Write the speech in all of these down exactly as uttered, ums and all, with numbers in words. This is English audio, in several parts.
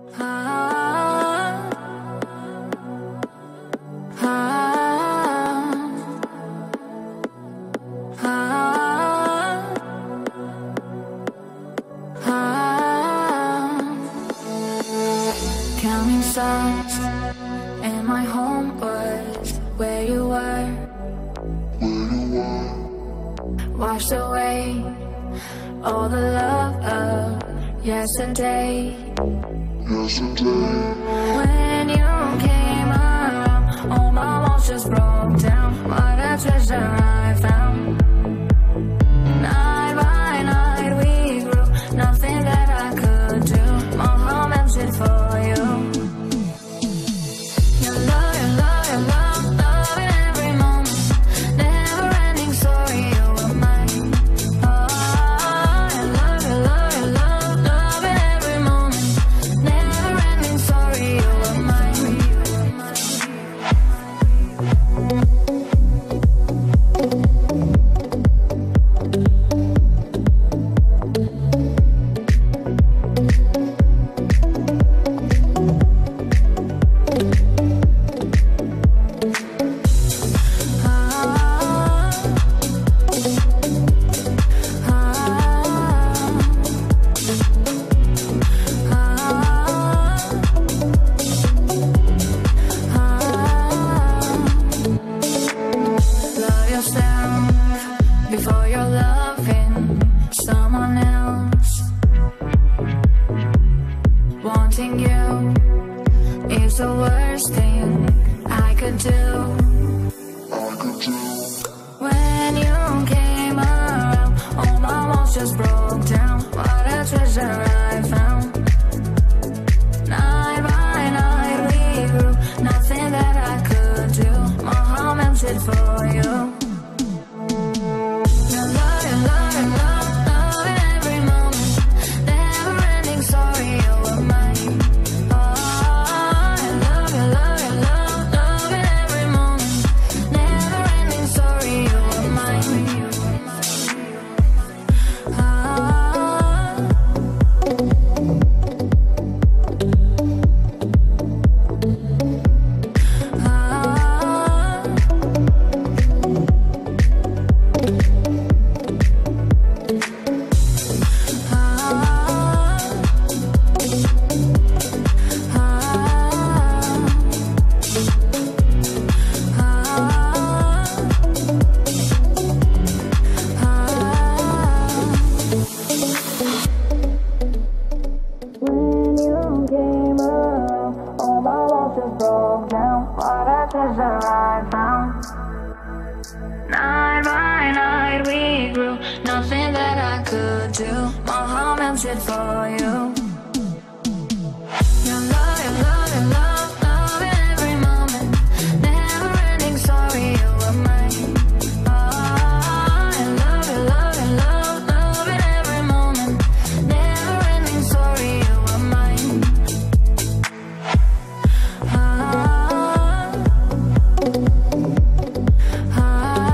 Counting stars, and my home was where you were. Washed away all the love of yesterday. When you came around, all my walls just broke down. What a treasure I found. Night by night we grew, nothing that I could do. My heart melted for you. Your love, your love, your love, love in every moment. Never ending story, you were mine. Oh, your love, your love, your love, love in every moment. Never ending story, you were mine. Love yourself before you're loving someone else. Wanting you is the worst thing I could do. When you came around, all my walls just broke down. What a treasure I found. Night by night we grew, nothing that I could do. My heart melted for you. Your love, your love, your love, love in every moment. Never ending story, you were mine. Oh, your love, your love, your love, love in every moment. Never ending story, you were mine. When you came around, all my walls just broke down. What a treasure I found. Night by night we grew, nothing that I could do. My heart melted for you. Your love, your love, your love, love in every moment. Never ending story, you were mine. Oh, your love, your love, your love, love in every moment. Never ending story, you were mine. Oh, oh,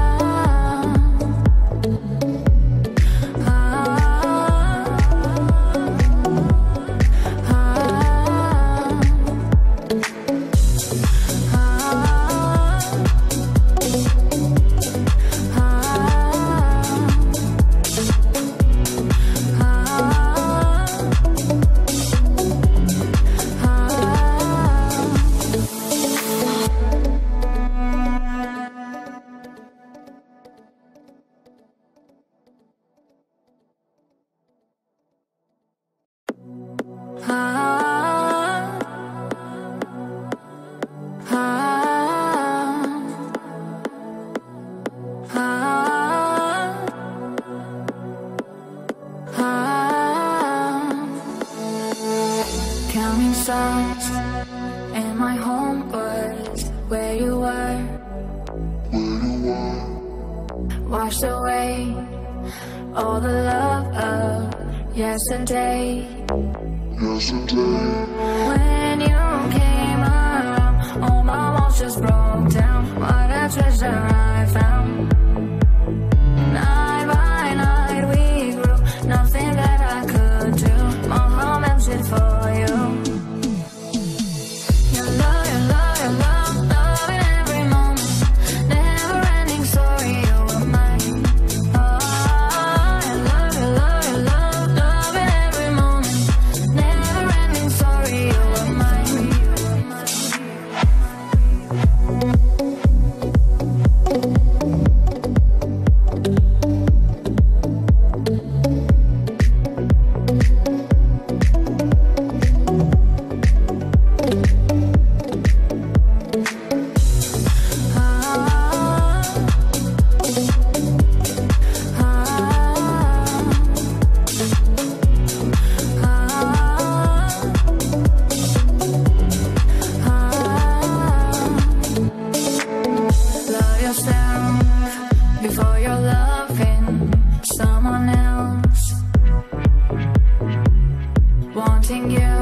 Counting stars, and my home was where you were. Washed away all the love of yesterday. When you came around, all my walls just broke down. What a treasure I found. Night by night we grew, nothing that I could do. My heart melted for you.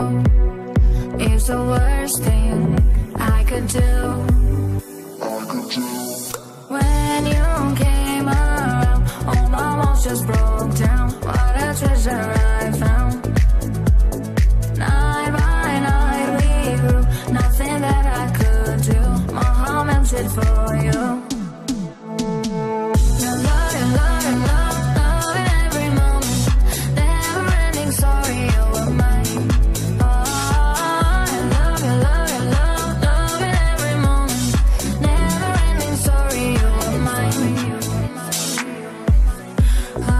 is the worst thing I could do. When you came around, all my walls just broke down. What a treasure I found. Night by night we grew, nothing that I could do. My heart melted for you. Your love, your love, your love, love in every moment. Never ending story, you were mine. Oh, I love, your love, your love, love in every moment. Never ending story, you were mine. Oh,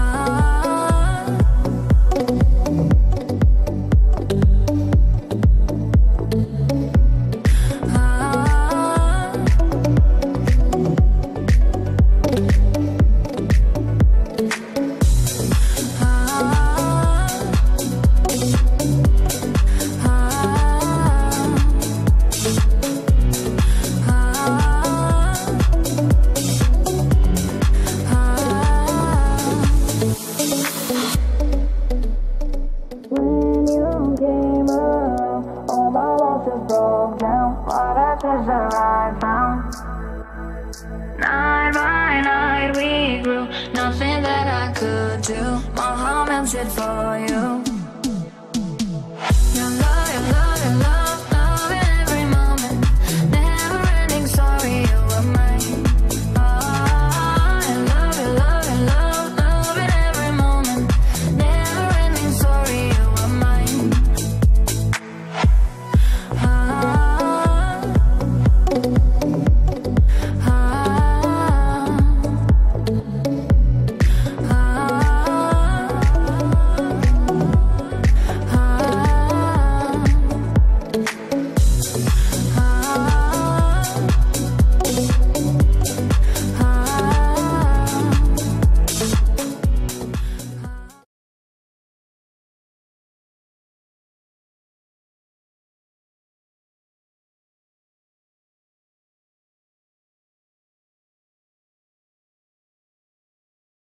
when you came around, all my walls just broke down. What a treasure I found. Night by night we grew, nothing that I could do. My heart melted for